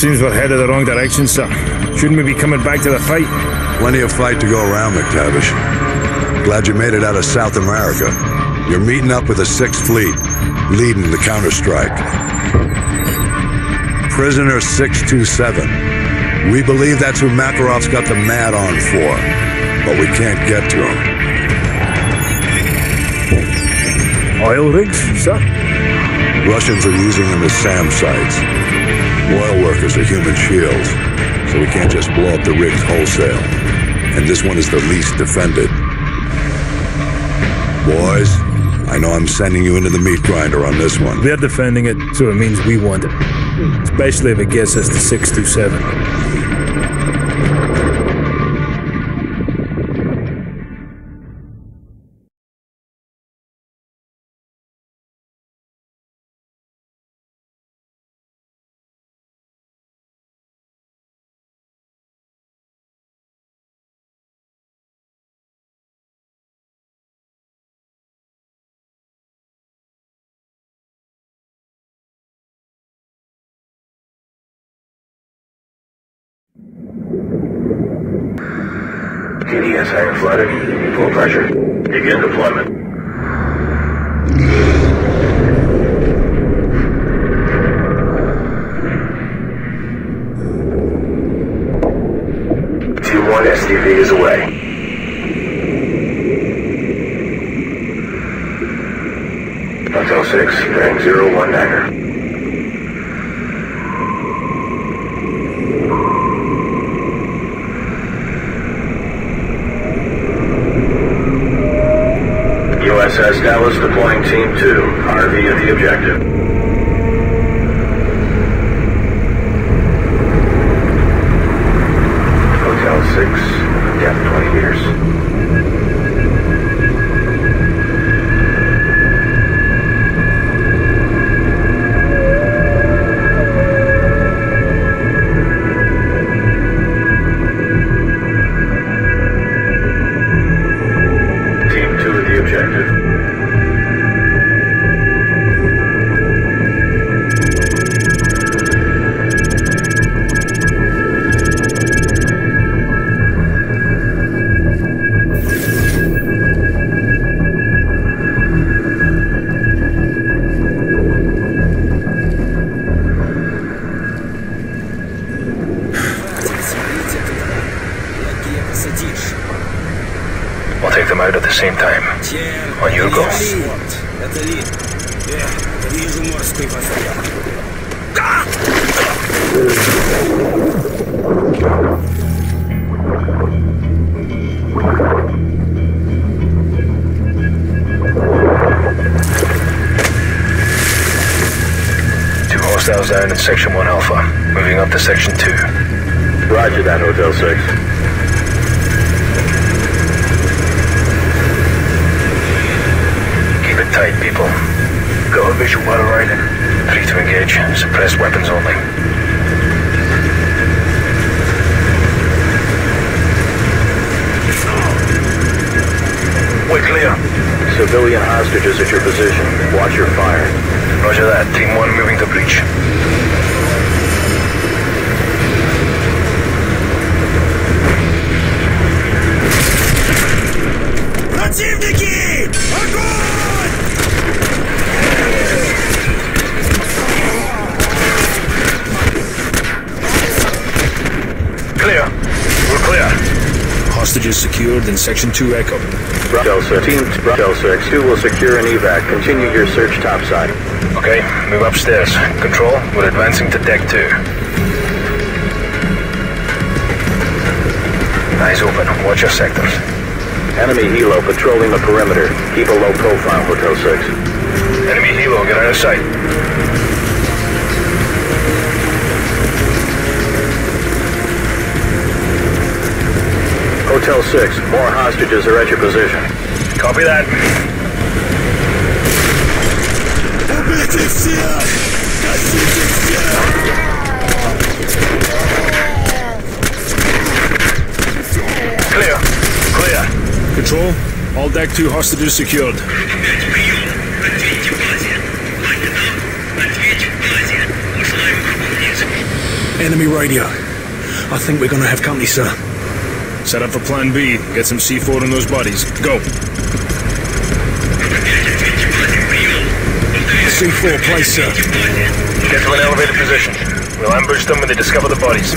Seems we're headed the wrong direction, sir. Shouldn't we be coming back to the fight? Plenty of fight to go around, McTavish. Glad you made it out of South America. You're meeting up with the 6th Fleet, leading the counterstrike. Prisoner 627. We believe that's who Makarov's got the mad on for, but we can't get to him. Oil rigs, sir? Russians are using them as SAM sites. Oil workers are human shields, so we can't just blow up the rigs wholesale. And this one is the least defended. Boys, I know I'm sending you into the meat grinder on this one. They're defending it, so it means we want it. Especially if it gets us to 627. TDS hangar flooded. Full pressure. Begin deployment. T1 STV is away. Hotel 6, bearing 019er. USS Dallas deploying Team 2. RV at the objective. Hotel 6, depth 20 meters. Team 2 at the objective. We'll take them out at the same time. On your go. Two hostiles down in Section 1 Alpha. Moving up to Section 2. Roger that, Hotel 6. Keep it tight, people. Got a visual battle riding. Free to engage. Suppressed weapons only. We're clear. Civilian hostages at your position. Watch your fire. Roger that. Team 1 moving to breach. Противники! Огонь! Clear. We're clear. Hostages secured in Section 2 Echo. Bravo 6. Team Bravo 6. 2 will secure an evac. Continue your search topside. Okay, move upstairs. Control, we're advancing to Deck 2. Eyes open. Watch your sectors. Enemy helo patrolling the perimeter. Keep a low profile, Hotel 6. Enemy helo, get out of sight. Hotel 6, more hostages are at your position. Copy that. Убейте всех! Гасите всех! Clear. Clear. Control, all Deck 2 hostages secured. Enemy radio. I think we're gonna have company, sir. Set up for plan B. Get some C4 on those bodies. Go. C4 place, sir. Get to an elevated position. We'll ambush them when they discover the bodies.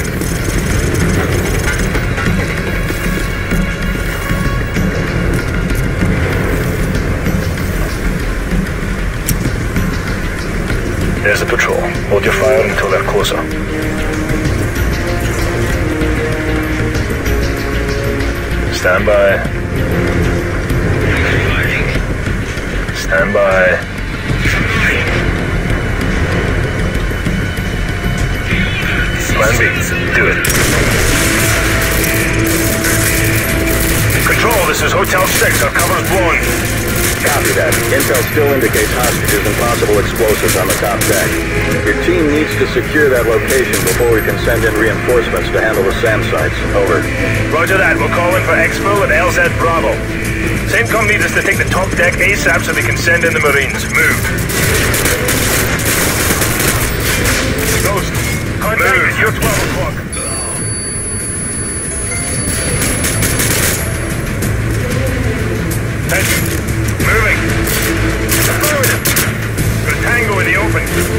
There's the patrol. Hold your fire until they're closer. Stand by. Stand by. Plan B. Do it. Control, this is Hotel 6. Our cover's blown. Copy that. Intel still indicates hostages and possible explosives on the top deck. Your team needs to secure that location before we can send in reinforcements to handle the SAM sites. Over. Roger that. We'll call in for Exfil and LZ Bravo. CENTCOM needs us to take the top deck ASAP so they can send in the Marines. Move. Ghost, contact at your 12 o'clock. Attention. Moving. Affirmative. Got a tango in the open.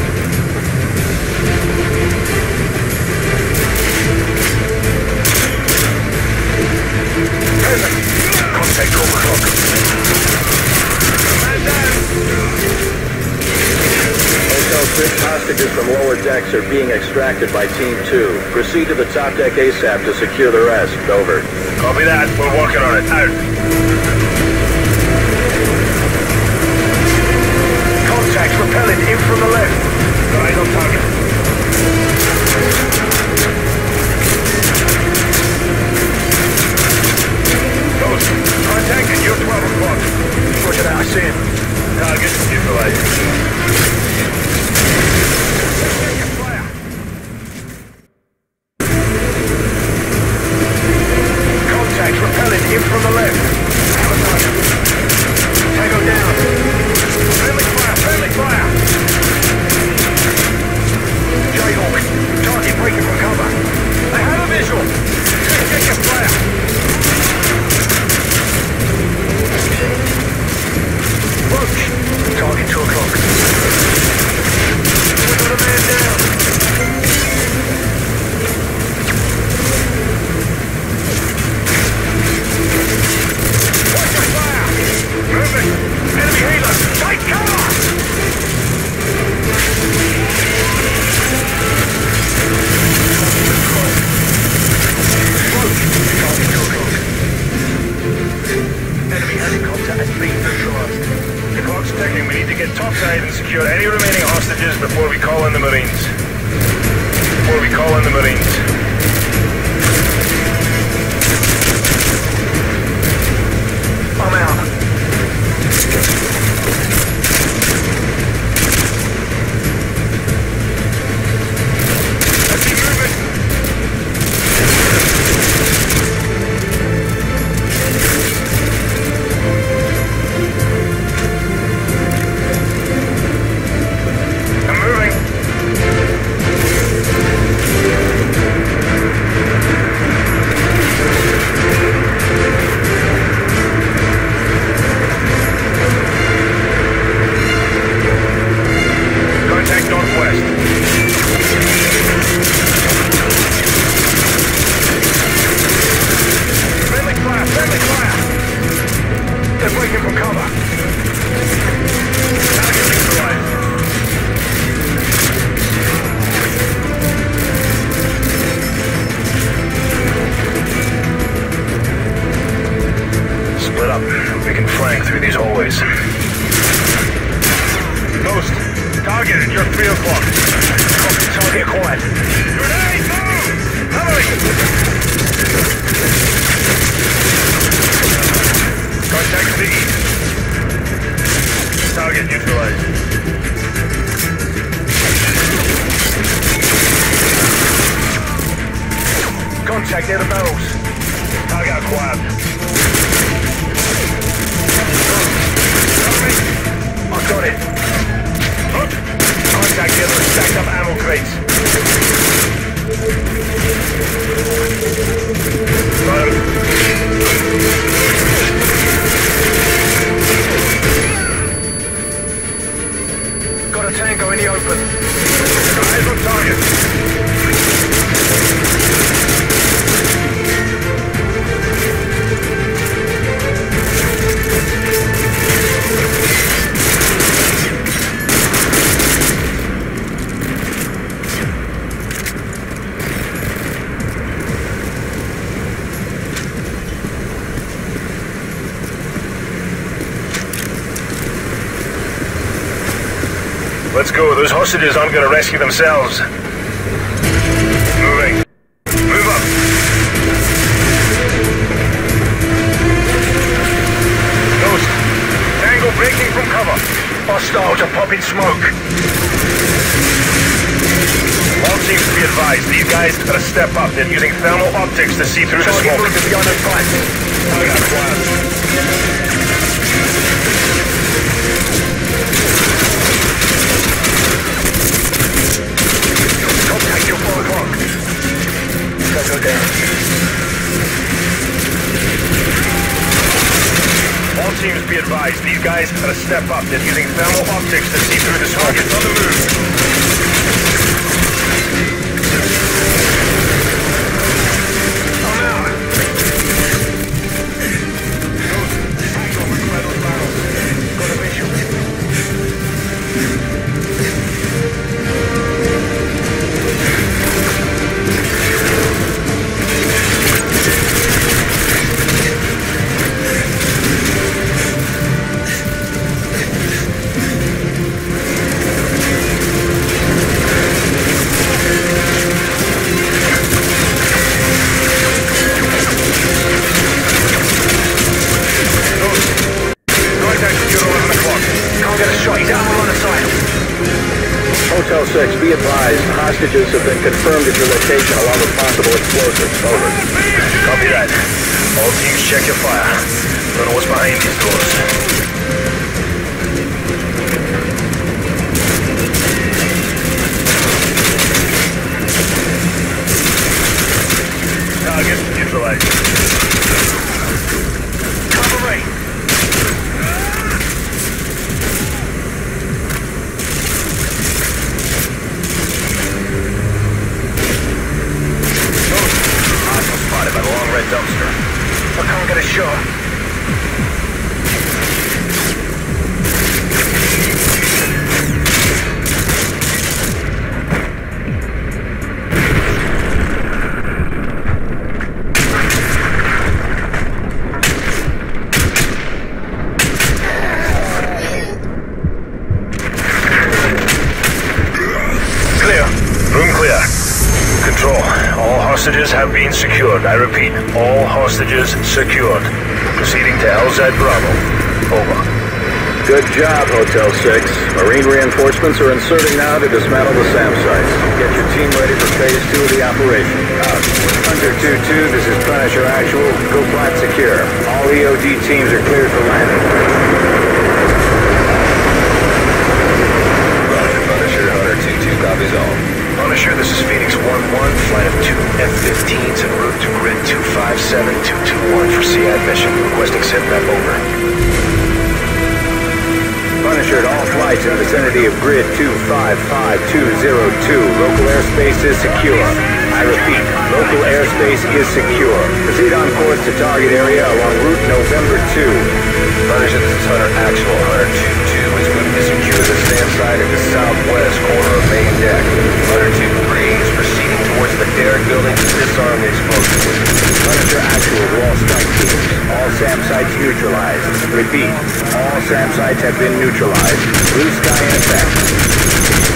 Present. Contact 12 o'clock. Man down. Hotel 6 hostages from lower decks are being extracted by Team 2. Proceed to the top deck ASAP to secure the rest. Over. Copy that. We're working on it. Out. Contacts repelling in from the left. Eyes on target. Ghost, contact at your 12 o'clock. Roger that, I see him. Target neutralized. Contacts repelling in from the left. Tango down. Friendly fire! Jayhawk, target breaking from cover. I have a visual. Check your flare. Roach, target 2 o'clock. We got a man down. Watch your fire! Moving! Enemy healer! Take cover! Enemy helicopter has been neutralized. The clock's ticking. We need to get topside and secure any remaining hostages before we call in the Marines. I'm out. I see movement. I'm moving. Contact northwest. Friendly fire! They're breaking from cover. Target neutralized. Split up. We can flank through these hallways. Ghost, target at your 3 o'clock. Copy, target acquired. Grenade, move! Hurry! Contact to the east. Target neutralized. Contact near the barrels. Target acquired. I got it. Contact near the stacked up ammo crates. Got a tango in the open. Eyes on target. Let's go. Those hostages aren't going to rescue themselves. Moving. Move up. Ghost. Tango breaking from cover. Hostiles are popping smoke. All teams to be advised. These guys gotta step up. They're using thermal optics to see through the smoke. Beyond advice. I got quiet. Contact your 4 o'clock. Go down. All teams be advised, these guys gotta step up. They're using thermal optics to see through the smoke. It's on the move. I'm out. Got a visual. Hotel 6, be advised, hostages have been confirmed at your location along with possible explosives. Over. Copy that. All teams check your fire. Don't know what's behind these doors. Target neutralized. Cover me. Spotted by the long red dumpster. I can't get a shot. Clear. Room clear. Control. All hostages have been secured. I repeat, all hostages secured. Proceeding to LZ Bravo. Over. Good job, Hotel 6. Marine reinforcements are inserting now to dismantle the SAM sites. Get your team ready for phase 2 of the operation. Out. Hunter 2-2, this is Punisher Actual. Go flat secure. All EOD teams are cleared for landing. Roger, Punisher. Hunter 2-2 copies all. Punisher, this is Phoenix 1-1, flight of 2 F-15s en route to grid 257221 for SEAD mission. Requesting SITREP over. Punisher at all flights in the vicinity of grid 255202. Local airspace is secure. I repeat, local airspace is secure. Proceed on course to target area along route November 2. Punisher, this is Hunter Actual. Hunter 2-2 is moving to secure the SAM site at the southwest corner of main deck. Hunter 2-3 is proceeding towards the Derrick building to disarm the explosives. Punisher Actual to all strike teams. All SAM sites neutralized. Repeat, all SAM sites have been neutralized. Blue sky in effect.